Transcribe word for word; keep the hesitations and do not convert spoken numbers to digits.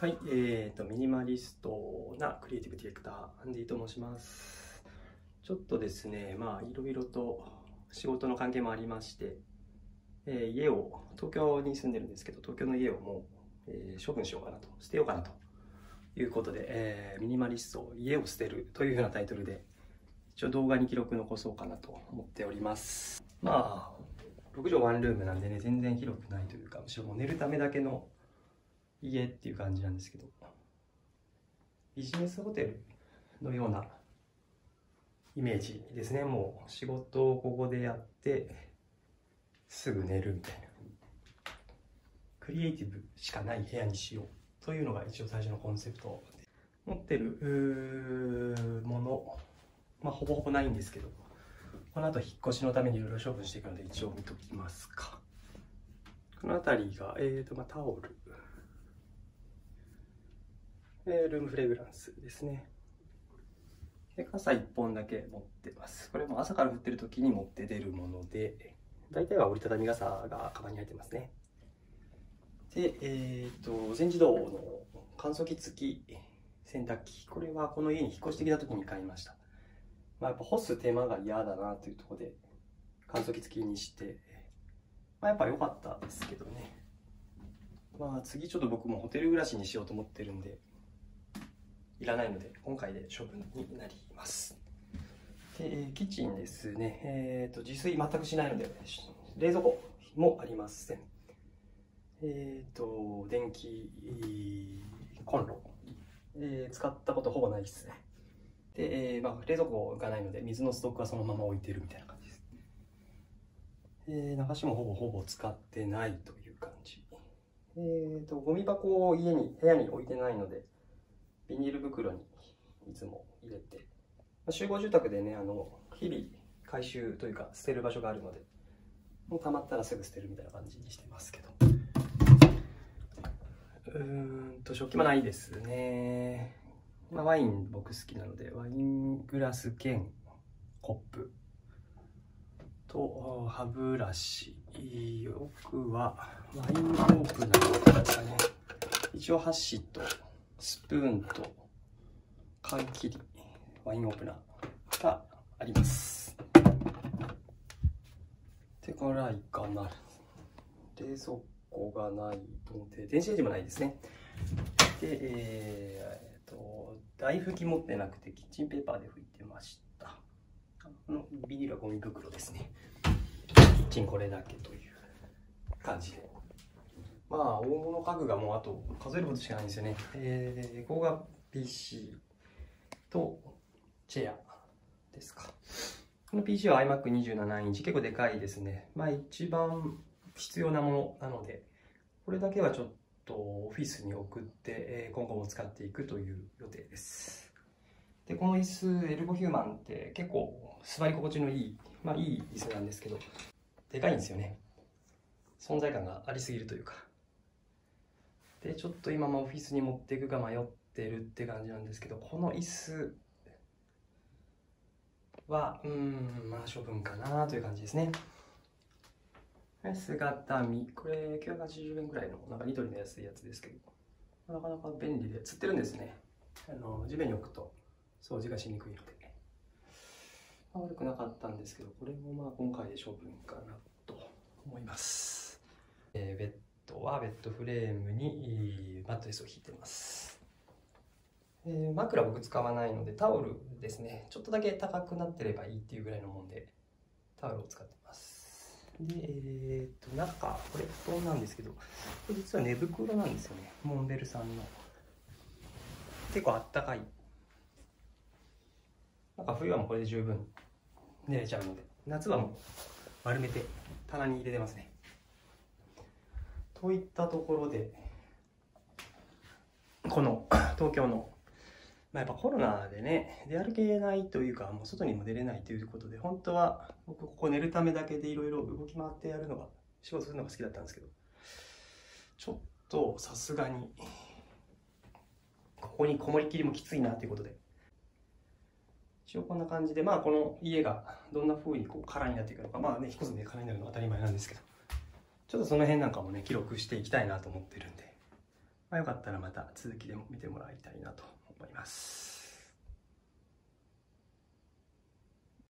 はい、えーと、ミニマリストなクリエイティブディレクター、アンディと申します。ちょっとですね、まあ、いろいろと仕事の関係もありまして、えー、家を、東京に住んでるんですけど、東京の家をもう、えー、処分しようかなと、捨てようかなということで、えー、ミニマリスト、家を捨てるというようなタイトルで、一応動画に記録残そうかなと思っております。まあ、ろくじょうワンルームなんでね、全然広くないというか、むしろもう寝るためだけの家っていう感じなんですけど、ビジネスホテルのようなイメージですね。もう仕事をここでやってすぐ寝るみたいな、クリエイティブしかない部屋にしようというのが一応最初のコンセプトで、持ってるもの、まあほぼほぼないんですけど、この後引っ越しのためにいろいろ処分していくので一応見ときますか。この辺りが、えーとまあ、タオル、えー、ルームフレグランスですね。で、傘いっぽんだけ持ってます。これも朝から降ってる時に持って出るもので、大体は折りたたみ傘がカバンに入ってますね。で、えっと、全自動の乾燥機付き洗濯機。これはこの家に引っ越してきた時に買いました。まあ、やっぱ干す手間が嫌だなというところで乾燥機付きにして、まあ、やっぱ良かったですけどね。まあ次ちょっと僕もホテル暮らしにしようと思ってるんで、いらないので今回で処分になります。で、キッチンですね。えっと、自炊全くしないので、冷蔵庫もありません。えっと、電気コンロ、えー、使ったことほぼないですね。で、えーまあ、冷蔵庫がないので、水のストックはそのまま置いてるみたいな感じです。えー、流しもほぼほぼ使ってないという感じ。えっと、ゴミ箱を家に、部屋に置いてないので、ビニール袋にいつも入れて、集合住宅でね、あの日々回収というか捨てる場所があるので、もう溜まったらすぐ捨てるみたいな感じにしてますけど、うーんと食器もないですね。まあ、ワイン僕好きなので、ワイングラス兼コップと歯ブラシ、奥はワインオープナーですかね。一応箸とスプーンと缶切り、ワインオープナーがあります。で、これはいかな。冷蔵庫がないので、電子レンジもないですね。で、えー、えーと、台拭き持ってなくて、キッチンペーパーで拭いてました。このビニールはゴミ袋ですね。キッチンこれだけという感じで。まあ、大物家具がもうあと数えることしかないんですよね。えー、ここが ピーシー とチェアですか。この ピーシー は アイマックにじゅうなな インチ、結構でかいですね。まあ一番必要なものなので、これだけはちょっとオフィスに送って今後も使っていくという予定です。で、この椅子、エルゴヒューマンって結構座り心地のいい、まあいい椅子なんですけど、でかいんですよね。存在感がありすぎるというか。で、ちょっと今もオフィスに持っていくか迷ってるって感じなんですけど、この椅子は、うーん、まあ処分かなという感じですね。姿見、これきゅうひゃくはちじゅうえんぐらいのなんかニトリの安いやつですけど、なかなか便利で、つってるんですね。あの地面に置くと掃除がしにくいので、まあ、悪くなかったんですけど、これもまあ今回で処分かなと思います。えー、ベッドはベッドフレームにマットレスを引いてます。えー、枕僕使わないのでタオルですね。ちょっとだけ高くなってればいいっていうぐらいのもんでタオルを使ってます。で、えー、っと中これ布団なんですけど、これ実は寝袋なんですよね。モンベルさんの結構あったかい。なんか冬はもうこれで十分寝れちゃうので、夏はもう丸めて棚に入れてますね。といったところで、この東京の、まあ、やっぱコロナでね、出歩けないというか、もう外にも出れないということで、本当は僕ここ寝るためだけでいろいろ動き回ってやるのが、仕事するのが好きだったんですけど、ちょっとさすがに、ここにこもりっきりもきついなということで、一応こんな感じで、まあこの家がどんな風にこう空になっていくのか、まあね、引っ越すんで空になるのは当たり前なんですけど、ちょっとその辺なんかもね、記録していきたいなと思ってるんで、 まあ、よかったらまた続きでも見てもらいたいなと思います。